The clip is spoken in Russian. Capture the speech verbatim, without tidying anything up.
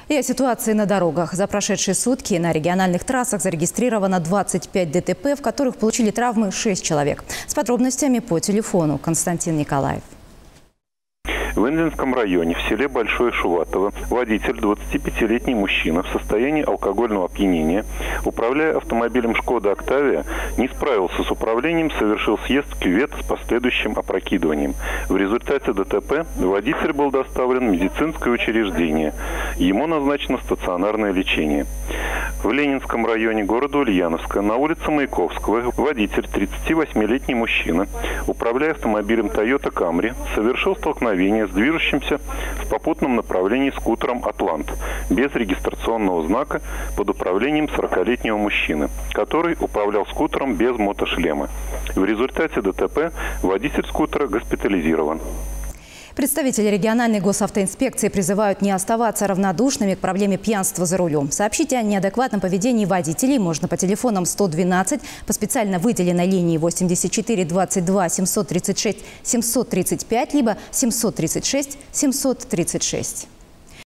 И о ситуации на дорогах. За прошедшие сутки на региональных трассах зарегистрировано двадцать пять ДТП, в которых получили травмы шесть человек. С подробностями по телефону Константин Николаев. В Инзинском районе, в селе Большое Шуватово, водитель, двадцатипятилетний мужчина в состоянии алкогольного опьянения, управляя автомобилем «Шкода Октавия», не справился с управлением, совершил съезд в кювет с последующим опрокидыванием. В результате ДТП водитель был доставлен в медицинское учреждение. Ему назначено стационарное лечение. В Ленинском районе города Ульяновска на улице Маяковского водитель, тридцативосьмилетний мужчина, управляя автомобилем Toyota Camry, совершил столкновение с движущимся в попутном направлении скутером «Атлант» без регистрационного знака под управлением сорокалетнего мужчины, который управлял скутером без мотошлема. В результате ДТП водитель скутера госпитализирован. Представители региональной госавтоинспекции призывают не оставаться равнодушными к проблеме пьянства за рулем. Сообщить о неадекватном поведении водителей можно по телефонам сто двенадцать, по специально выделенной линии восемьдесят четыре двадцать два семьсот тридцать шесть семьсот тридцать пять, либо семьсот тридцать шесть семьсот тридцать шесть.